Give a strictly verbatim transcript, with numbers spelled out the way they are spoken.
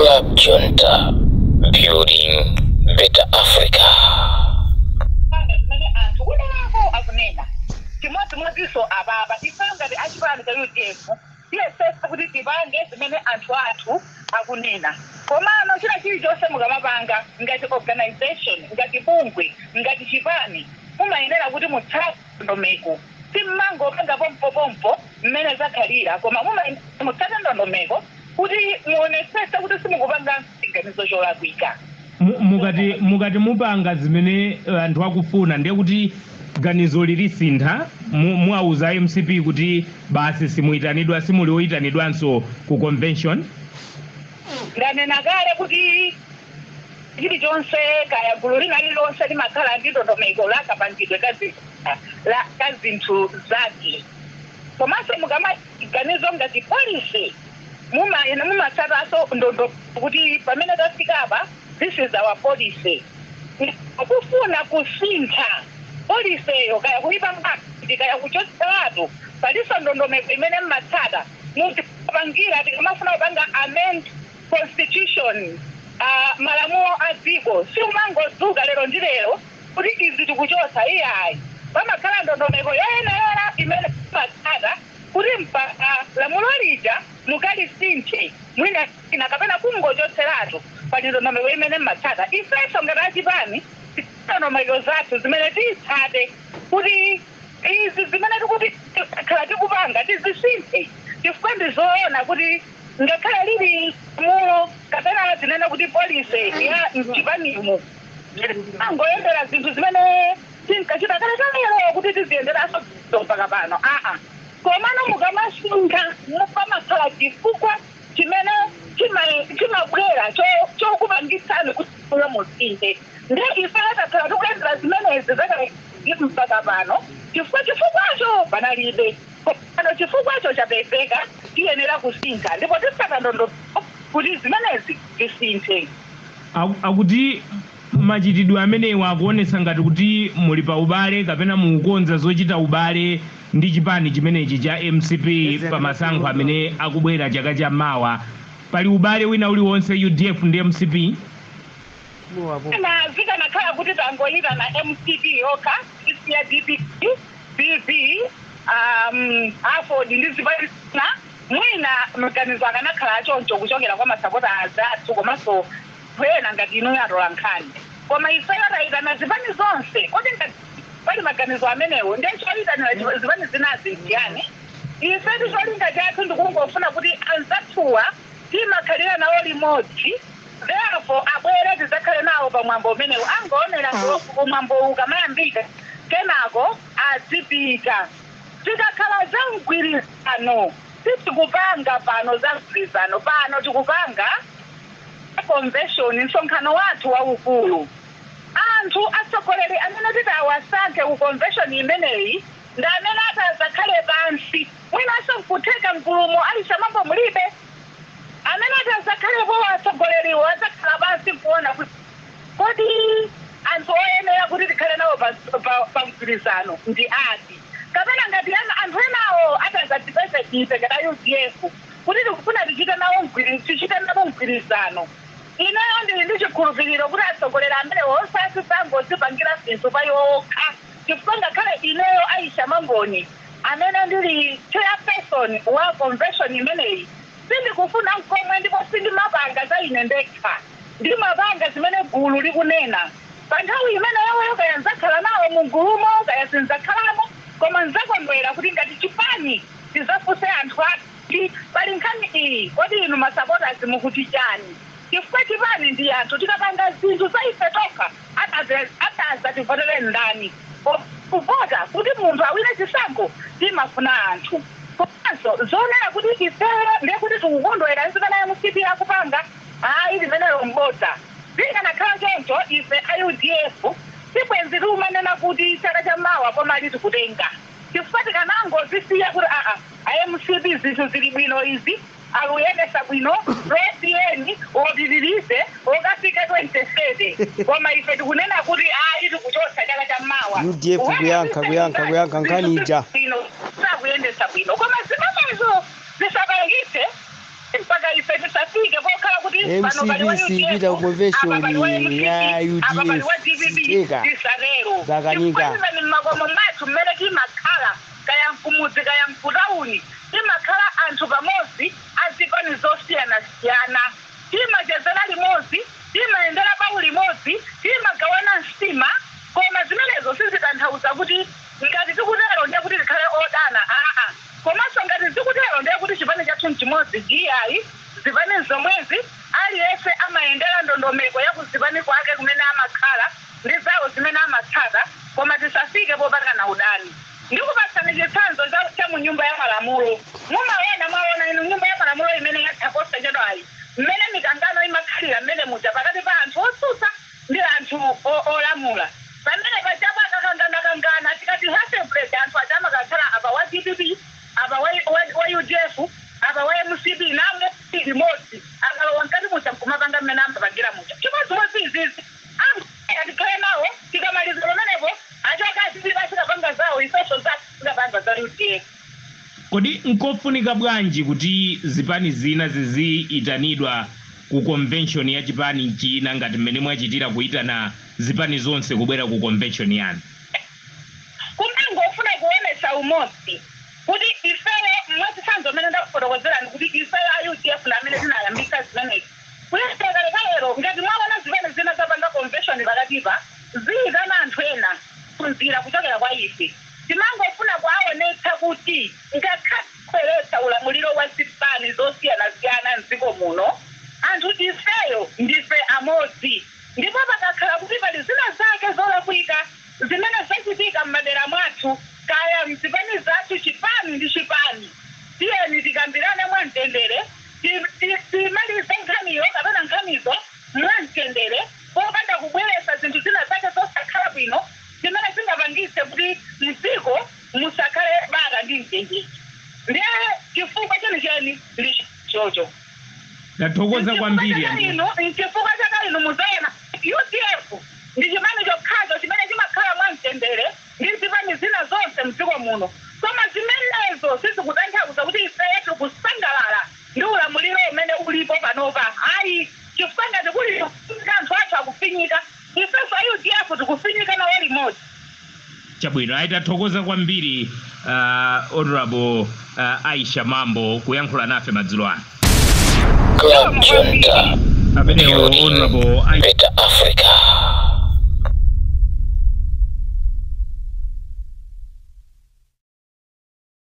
Club Junta, building better Africa. Komano chila chili chose mugamabanga ngati organization ngati bungwe ngati chipani mumayenera kuti mutsate ndondomeko simmango panga pompo pompo mmene zakhalira koma mumayenera mutsate ndondomeko kuti muonesese kuti simukupanga chiganizo cholakwika. mukati mukati mupanga zimene anthu akufuna ndiye kuti ganizo lilisintha muauza M C P kuti basi simuitanidwa simuli oyitanidwanso ku convention. Ndanena kale kuti chili chonse kaya gulu lina lilonse limakhala ndi ndondomeko lakapangidwe la kazinthu zake komanso mukamaganizo ngati policy mumayena mumatsataso ndondo kuti pamene tafikapa this is our policy kufuna kusintha policy yo kaya kuipa mbati kaya kuchotseratu paliso ndondomeko imene mmatsata mutipangira tikamafuna kupanga amend constitution uh, malamulo adziko si umangodzuka lero ndi lero kuti izi tikuchotsa iyayi pamakhala ndondomeko yenayena imene matsata kuti mpaka lamulo lija mukalisinthe mwina ina kapena kungochotseratu pali ndondomeko imene matsata ifenso ngati achipani ndondomeko zathu zimene tiyitsate kuti izi zimene tikuti khala tikupanga tizisinthe chifukwa ndizoona kuti ngakhale lili mulo kapena zinena kuti policy ya mchipanimu angoyendera zinthu zimene tinkachita kale kalero kuti tiziyenderaso mpaka pano aa komano mukamasuntha mupamakhala chifukwa chimene chimabwera chokupangitsani kuti uyo musinthe ndiye ife takhala tikuyendera zimenezi zakale mpaka pano chifukwa chifukwacho panalibe ano chifukwacho chapezeka tiyenera kusintha ndipo tisaka ndondomeko kuti zimenezi tisinthe. Akuti machitidwe amenewa akuonesa ngati kuti muli pa ubale kapena mukukonza zochita ubale ndi chipani chimenechi cha M C P pa masankho amene akubwera chaka cha mawa. Pali ubale wina uliwonse U D F ndi M C P? Na zikanakhala kuti tangoyita na M C P yokha isiya D P P B B um afo ndizibalisina mwina mekanizo akanakhala choncho kuchokera kwa masapota azathu komanso kwena ngati ino yatola nkhani koma ifeyo tayitana zipani zonse kuti ngati pali maganizo amenewo ndiye choyitanira zipani zinazi ndiyani ife ticholinga chathu ndikungofuna kuti anzathuwa timakhalira nawo limodzi therefore abwere tizakhale nawo pamwambo umenewo angoonera umwambo ukamayambika kenako azipita tikakhala za mgwirizano titikupanga pano za mgwirizano pano tikupanga convetion msonkhano wathu waukulu anthu atsogoleri amene titawasankhe ku convetion imeneyi ndi amene atazakhale pansi mwinanso mkutheka mgulumo alishamambo mulibe amene atazakhalepo atsogoleriwo adzakhala pansi kuona kuti kodi anthu oyenera kuti tikhale nawo pa mgwirizano ndi ati kapena ngati anthu enawo atazatipese ife ngati U D F kuti tikufuna tichite nawo tichite nawo mgwirizano ineyo ndili ndi chikhulupiriro kuti atsogolera amene onse asizangozipangira zinthu pa yokha chifukwa ngakhale ineyo Aisha Mamboni amene ndili chairperson wa convention imeneyi sindikufuna nkomwe ndipo sindimapanga za ine ndekha ndimapanga zimene gulu likunena pa nthawi imene yawoyo kaya nzakhala nawo mugulumo kaya sinzakhalamo koma nzakondwera kuti ngati chipani tizafunse anthu ati pali nkhani iyi kodi inu masapotazi mukuti chani chifukwa chipani ndi anthu tikapanga zinthu za ife tokha ataza tivotere ndani kuvota kuti munthu awine chisankho timafuna anthu komanso zoonera kuti ife ndiye kuti tikukondwera zimene M C P akupanga hayi limenelo mbodza zikanakhala choncho ife a U D F sibwenzi tiumanena kuti chaka cha mawa pomali tikutenga chifukwa tikanangozisiya kuti aa a M C P zinthu zili bwino izi akuyendesa bwino losiyeni otililize okafika twenty-thirty koma ife tikunena kuti ayi tikuchotsa chaka cha mawa U D F kuyankha kuyankha kuyankha nkanija sakuyendesa bwino koma zimenezo zisabalekise mpaka ife tisafike pokhala kuti M C P sipita ku convention ya U D F ika zakanika ni magomo mathu mmene timakhala kaya mfumuzi kaya mfutauni timakhala anthu pamodzi azipani zosiyana siyana timachezera limodzi timayendera bawu limodzi timagawana msima koma zimenezo sizitanthauza kuti ngati tikutero ndiye kuti tikhale odana aa komanso ngati tikutero ndiye kuti chipani chathu chimodzi giyayi zipani zomwezi aliyense amayendera ndondomeko ya kuzipani kwake kumene amakhala ndi zawo zimene amatsata koma tisafike popangana udani ndikupatsani chitsanzo cha mu nyumba ya malamulo mumaona mwaona inu nyumba ya malamulo imene yathaposa chedwayi mmene mikangano imakhalira mmene muja pakati pa anthu otsutsa ndi anthu olamula pamene pachapa akakangana kangana tikati hasebred anthu achamakakhala apa wa D P P apa wa U D F apa wa M C P namwe limodzi akalowa nkati muja kumapanga mmene amapangira muja chimodzimodzi izizi atikhale nawo tikamaliza pamenepo achakatipasirapanga zawo isosho zakapanga za U D F. Kodi nkofunika bwanji kuti zipani zina ziziitanidwa ku convention ya chipani china ngati mmene mwachitira kuitana zipani zonse kubwera ku convention yanu? Kumangofuna kuonesa umodzi kuti ifeyo mwachitsanzo mmene ndakufotokozerani kuti ifeyo a U D F na amene tinayambika zimenezi kuyeseka lero ngati mwaona zimene zina zapanga convention pakatipa ziitana anthu ena kunzira kuchokera kwa ife timangofuna kuaonetsa kuti ngakhaperetsa ulamuliro wa zipani zosiyana-siyana mdziko muno anthu ifeyo ndife amodzi ndipo pakakhala kuti pali zina zake zolakwika zimene zachitika m'madera mwathu kaya mzipani zathu chipani ndi chipani tiyeni tikambirane mwamtendere timalize nkhaniyo kapena nkhanizo mwamtendere popanda kubweretsa zinthu zina zake zosakhala bwino zimene zingapangitse kuti mdziko musakhale bata ndi mtendere ndiye chifukwa chenicheni ndi chocho. Ndathokoza kwambiri chifukwa chaka inu muzaona U D F ndi chipani chokhacho chimene chimakhala mwamtendere ndi zipani zina zonse mdziko muno koma zimenezo sizikutanthauza kuti ifeyo kusangalala ndi ulamuliro umene ulipo panopa hayi chifukwa ngati kuli anthu athu akufinyika ifeso U D F tikufinyika nawo limodzi. Chabwino aitathokoza kwambiri uh, honorable uh, Aisha Mambo kuyankhula nafe madzulo ano. Club Junta, building better Africa.